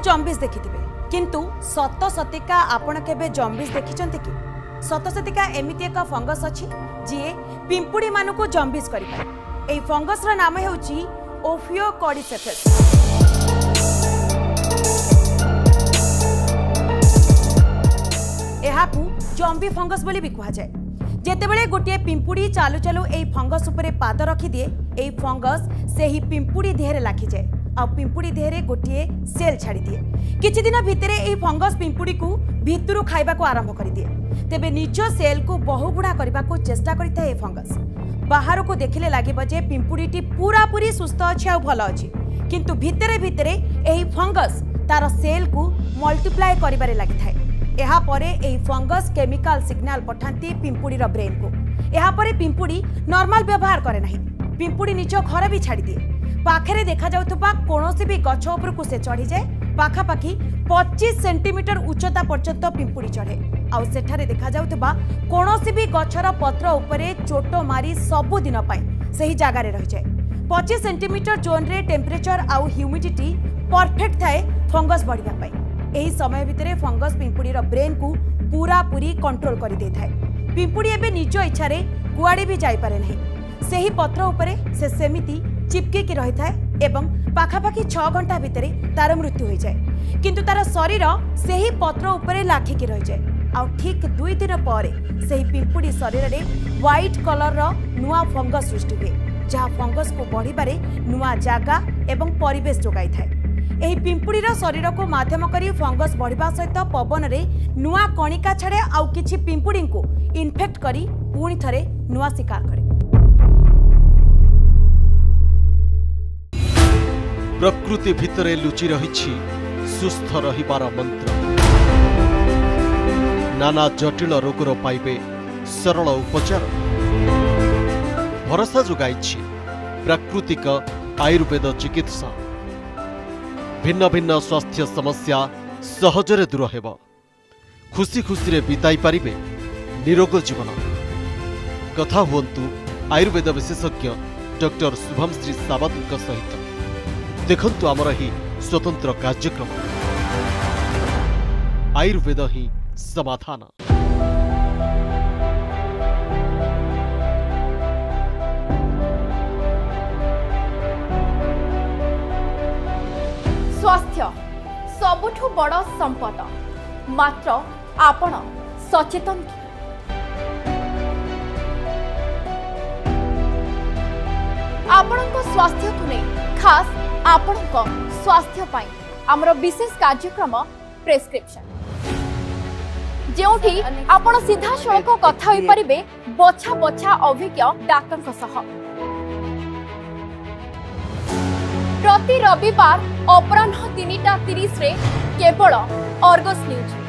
जम्बिस देखिथिबे किंतु सत सतिका आपण केबे जम्बिस देखिचंते कि सत सतिका एमिति एक फंगस अछि जे पिंपुड़ी मानको जम्बिस करि पारे। एई फंगस रा नाम हेउची ओफियोकॉर्डिसेप्स। एहाकू जम्बी फंगस बोली भी कहा जाए। जेतेबेले गोटे पिंपुड़ी चालू चालू एई फंगस उपरे पाद रखी दिए एई फंगस से ही पिंपुड़ी देहरे लाखि जाए आ पिंपुड़ी देहरे गोटे सेल छाड़ी दिए। किछि दिन भितरे एई फंगस पिंपुड़ी को भितरु खाइबा को आरंभ करि दिए। तेबे निज सेल को बहुगुणा करबा को चेष्टा करिथाए फंगस। बाहर को देखिले लागिबो जे पिंपुड़ीटी पूरा पूरी सुस्थ अछि आ भल अछि किंतु भितरे भितरे एही फंगस तार सेल को मल्टीप्लाई करिबारे लागिथाए। एहा परे एही फंगस केमिकल सिग्नल पठांती पिंपुड़ीर ब्रेन को। एहा परे पिंपुड़ी नॉर्मल व्यवहार करे नाही। पिंपुड़ी निज घर भी छाड़ी दिए। पाखरे देखा जाउथबा कोनोसी भी गछ ऊपर को से चढ़ी जाए पाखापाखि 25 सेंटीमीटर उच्चता पर्यंत पिंपुड़ी चढ़े आउ सेठारे देखा जाउथबा कोनोसी भी गछर पत्र उपरे चोट मारी सबु दिन पाई सही जगह रे रहि जाए। 25 सेंटीमीटर जोन रे टेम्परेचर आउ ह्यूमिडिटी परफेक्ट थाए फंगस बढ़िया पाई। एही समय भितरे फंगस पिंपुड़ीर ब्रेन को पूरा पूरी कंट्रोल करि दे थाए। पिंपुड़ी एबे निज इच्छा रे कुआडे भी जाई पारे नहीं। सेही पत्र उपरे से सेमिति चिपके की रही थाए एवं पाखापाखि 6 घंटा भितरे तार मृत्यु हो जाए किंतु तार शरीर सेही पत्र उपरे लाखिकी रही जाए। आ ठीक 2 दिन पर सेही पिंपुड़ी शरीर रे व्हाइट कलर रो नुआ फंगस सृष्टि हुए जहाँ फंगस को बढ़िबारे नुआ जागा एवं परिवेश जोगाई थाए। एही पिंपुड़ीर शरीर को माध्यम करी फंगस बढ़िबा सहित पवन रे नुआ कणिका छाड़े आउ किछि पिंपुड़ी को इन्फेक्ट करी पुणी थरे नुआ शिकार करे। प्रकृति भितरे लुचि रहिछि सुस्थ रहिबार मंत्र। नाना जटिल रोगर पाइबे सरल उपचार। भरोसा जोगाइछि प्राकृतिक आयुर्वेद चिकित्सा। भिन्न भिन्न स्वास्थ्य समस्या सहजरे दूर हेब। खुशी खुशी रे बिताई पारिबे निरोग जीवन। कथा हुअन्तु आयुर्वेद विशेषज्ञ डॉक्टर शुभमश्री सावंतଙ୍କ सहित। देखंतु आमर ही स्वतंत्र कार्यक्रम आयुर्वेद ही समाधान। स्वास्थ्य सबुठु बड़ संपद मात्र आपण सचेतन कि आपणक स्वास्थ्य को नहीं खास आपणक स्वास्थ्य पाई आमर विशेष कार्यक्रम प्रेस्क्रिप्शन जेउठी आपण सीधा सड़क कथा होई परिबे बछा बछा अभिज्ञ डाक्टर सह। प्रति रविवार अपराह्न 3:30 रे केवल अर्गस न्यूज।